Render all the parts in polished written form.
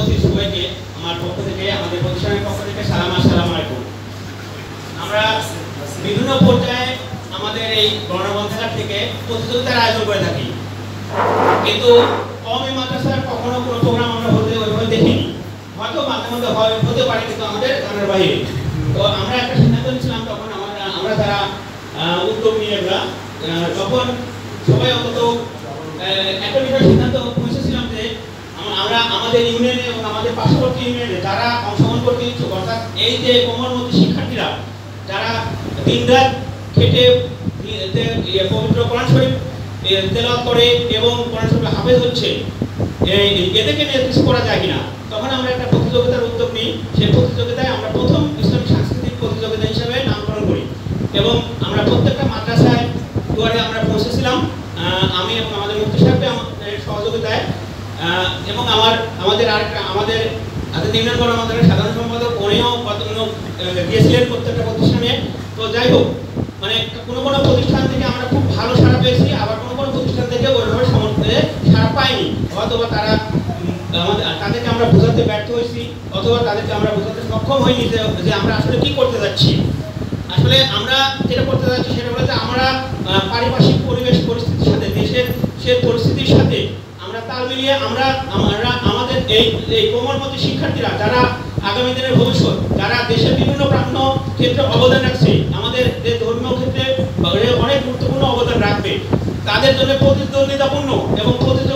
উপস্থিত সবাইকে আমার পক্ষ থেকে, আমাদের প্রতিষ্ঠানের পক্ষ থেকে আসসালামু আলাইকুম। আমরা বিভিন্ন পর্যায়ে আমাদের এই গণগ্রন্থাগার থেকে প্রতিযোগিতার আয়োজন করে থাকি, কিন্তু কওমি মাদ্রাসার কখনো কোনো প্রোগ্রাম আমরা ওইভাবে দেখিনি। হয়তো মাঝে মধ্যে হতে পারে, কিন্তু আমাদের জানার বাইরে। তো আমরা একটা সিদ্ধান্ত নিয়েছিলাম, তখন আমরা যারা উদ্যোগ নিয়ে তখন সবাই অন্তত একটা বিষয় সিদ্ধান্ত পৌঁছেছিলাম যে আমরা আমাদের ইউনিয়নে এবং আমাদের পার্শ্ববর্তী ইউনিয়নে যারা অংশগ্রহণ করতে ইচ্ছুক, অর্থাৎ এই যে কোমলমতি শিক্ষার্থীরা যারা দিনরাত খেটে পবিত্র কোরআন শরীফ তেলাওয়াত করে এবং কোরআন শরীফ হাফেজ হচ্ছে, এদেরকে নিয়ে কিছু করা যায় কিনা। তখন আমরা একটা প্রতিযোগিতার উদ্যোগ নিই। সেই প্রতিযোগিতায় আমরা প্রথম ইসলামিক সাংস্কৃতিক প্রতিযোগিতা হিসেবে নামকরণ করি এবং আমরা প্রত্যেকটা মাদ্রাসায় দুয়ারে আমরা পৌঁছেছিলাম, আমি এবং আমাদের মুফতি সাহেবের সহযোগিতায়, এবং আমাদের ইউনিয়ন গণমাধ্যমের সাধারণ সম্পাদক উনিও গিয়েছিলেন প্রত্যেকটা প্রতিষ্ঠানে। তো যাই হোক, মানে কোনো প্রতিষ্ঠান থেকে আমরা খুব ভালো সাড়া পেয়েছি, আবার কোনো প্রতিষ্ঠান থেকে ওইভাবে সাড়া পাইনি। অথবা তাদেরকে আমরা বোঝাতে ব্যর্থ হয়েছি, অথবা তাদেরকে আমরা বোঝাতে সক্ষম হইনি যে আমরা আসলে কি করতে যাচ্ছি। আসলে আমরা যেটা করতে যাচ্ছি সেটা হলো যে আমরা পারিপার্শ্বিক পরিস্থিতির সাথে, দেশের সে পরিস্থিতির সাথে আমরা তাল মিলিয়ে আমরা আমাদের এই কোমলমতি শিক্ষার্থীরা যারা আগামী দিনের ভবিষ্যৎ, যারা দেশের বিভিন্ন প্রান্ত ক্ষেত্রে অবদান রাখছে, আমাদের যে ধর্মীয় ক্ষেত্রে অনেক গুরুত্বপূর্ণ অবদান রাখবে, তাদের জন্য প্রতিদ্বন্দ্বিতাপূর্ণ এবং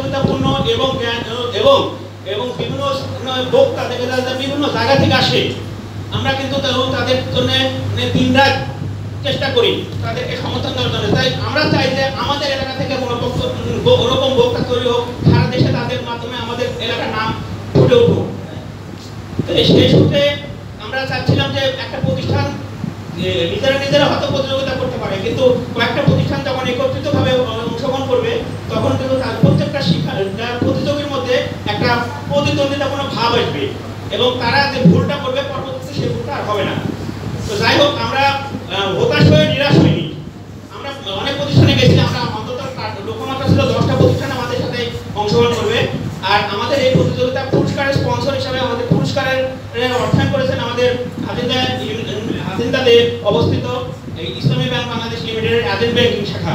এবং বিভিন্ন বক্তা থেকে বিভিন্ন জায়গা থেকে আসে। আমরা কিন্তু তাদের জন্য দিনরাত চেষ্টা করি তাদেরকে সমর্থন দেওয়ার জন্য। তাই আমরা চাই যে আমাদের এলাকা থেকে ওরকম বক্তা তৈরি হোক, সারা দেশে তাদের মাধ্যমে আমাদের এলাকার নাম ফুটে উঠুক। তো সেই সূত্রে আমরা চাচ্ছিলাম যে একটা প্রতিষ্ঠান নিজেরা হয়তো প্রতিযোগিতা করতে পারে, কিন্তু কয়েকটা প্রতিষ্ঠান যখন একত্রিতভাবে অংশগ্রহণ করবে, তখন কিন্তু তার প্রত্যেকটা প্রতিযোগীর মধ্যে একটা প্রতিদ্বন্দ্বিতাপূর্ণ ভাব আসবে এবং তারা যে ভুলটা করবে পরবর্তীতে সেই ভুলটা আর হবে না। তো যাই হোক, আমরা হতাশ হয়ে নিরাশ হইনি। আমরা অনেক প্রতিষ্ঠানে গেছি, আমরা অন্তত লক্ষ্যমাত্রা ছিল 10টা প্রতিষ্ঠান আমাদের সাথে অংশগ্রহণ করবে। আর আমাদের এই প্রতিযোগিতা পুরস্কারের স্পন্সর হিসাবে আমাদের পুরস্কারের অর্থায়ন করেছেন আমাদের হাতিন্দাতে অবস্থিত ইসলামী ব্যাংক বাংলাদেশ লিমিটেডের এজেন্ট ব্যাংকিং শাখা।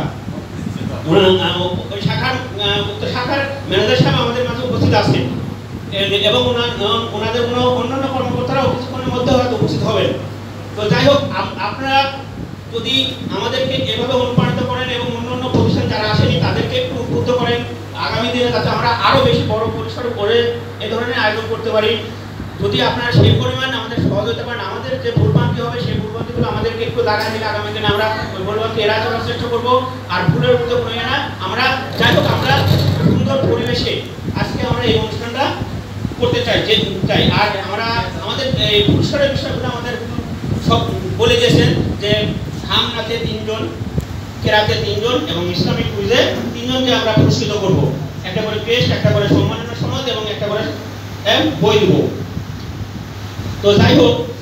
ওই শাখার ম্যানেজার সাহেব আমাদের মাঝে উপস্থিত আছেন এবং ওনাদের অন্যান্য কর্মকর্তারাও কিছুক্ষণের মধ্যে হয়তো উপস্থিত হবেন। তো যাই হোক, আপনারা যদি আমাদেরকে এভাবে অনুপ্রাণিত করেন এবং অন্যান্য প্রতিষ্ঠান যারা আসেনি তাদেরকে একটু উদ্বুদ্ধ করেন, আগামী দিনে যাতে আমরা আরো বেশি বড় পরিসরে করে এ ধরনের আয়োজন করতে পারি। যদি আপনারা সেই পরিমাণ আমাদের সহযোগিতা করেন, আমাদের যে ভুলভ্রান্তি হবে সেই ভুলভ্রান্তিগুলো আমাদেরকে একটু দাঁড়ায় দিলে আগামী দিনে আমরা ওই ভুলভ্রান্তি এড়ায় চলার চেষ্টা করবো। আর ভুলের উদ্যোগ নয় না, আমরা যাই হোক আমরা সুন্দর পরিবেশে আজকে আমরা এই অনুষ্ঠানটা করতে চাই। আর আমরা আমাদের এই পুরস্কারের বিষয়গুলো আমাদের সব বলে দিয়েছেন যে হামনাতে 3 জন, কেরাতে 3 জন এবং ইসলামিক কুইজে 3 জনকে আমরা পুরস্কৃত করব। একটা করে ক্রেস্ট, একটা করে সম্মাননা সনদ এবং একটা করে বই দেব। তো যাই হোক,